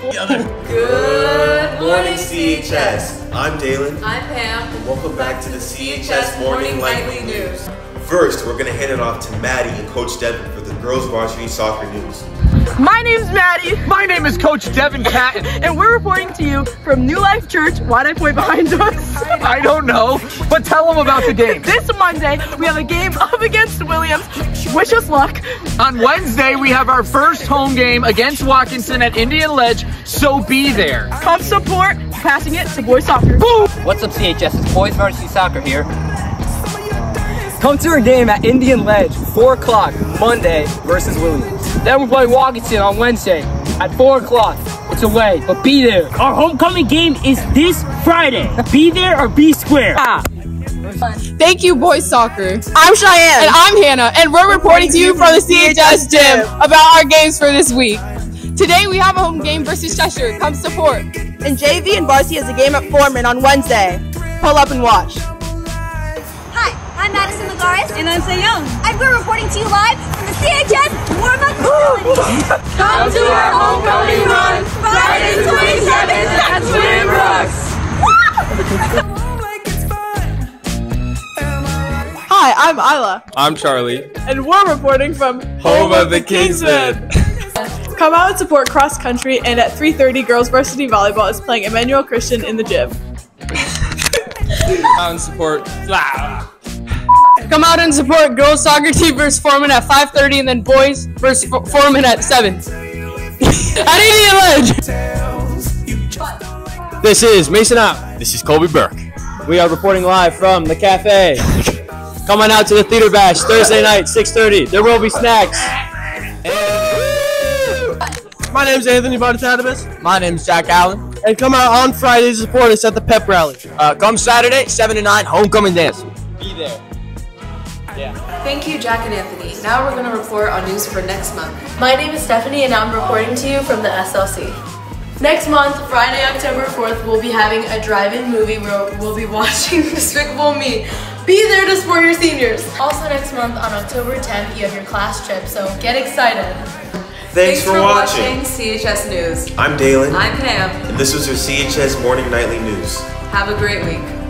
Good morning, CHS. I'm Dalen. I'm Pam. And welcome back to the CHS Morning Nightly News. First, we're going to hand it off to Maddie and Coach Devin for the girls varsity soccer news. My name's Maddie. My name is Coach Devin Catton. And we're reporting to you from New Life Church. Why'd I point behind us? I don't know, but tell them about the game. This Monday, we have a game up against Williams. Wish us luck. On Wednesday, we have our first home game against Watkinson at Indian Ledge, so be there. Come support, passing it to boys soccer. Boom! What's up, CHS? It's boys varsity soccer here. Come to our game at Indian Ledge, 4 o'clock, Monday versus Williams. Then we're playing Watkinson on Wednesday at 4 o'clock. It's away, but be there. Our homecoming game is this Friday. Be there or be square. Thank you, boys soccer. I'm Cheyenne. And I'm Hannah, and we're reporting to you from the CHS gym about our games for this week. Today we have a home game versus Cheshire. Come support. And JV and varsity has a game at Foreman on Wednesday. Pull up and watch. Hi, I'm Madison Lagares. And I'm Young. And we're reporting to you live from the CHS warm-up facility. Come to our homecoming run, Friday 27th at Twin Brooks. Hi, I'm Isla. I'm Charlie. And we're reporting from Home of the Kingsmen. Come out and support cross country, and at 3:30, girls varsity volleyball is playing Emmanuel Christian in the gym. Out and support. Come out and support girls soccer team versus Foreman at 5:30, and then boys versus Foreman at 7. At Indian Ledge. This is Mason Out. This is Colby Burke. We are reporting live from the cafe. Come on out to the Theater Bash Thursday night, 6:30. There will be snacks. My name's Anthony Bartatibus. My name's Jack Allen. And come out on Friday to support us at the pep rally. Come Saturday, 7 to 9, homecoming dance. Be there. Thank you, Jack and Anthony. Now we're going to report on news for next month. My name is Stephanie, and I'm reporting to you from the SLC. Next month, Friday, October 4th, we'll be having a drive-in movie where we'll be watching Despicable Me. Be there to support your seniors. Also next month, on October 10th, you have your class trip, so get excited. Thanks for watching CHS News. I'm Dalen. I'm Pam. And this was your CHS Morning Nightly News. Have a great week.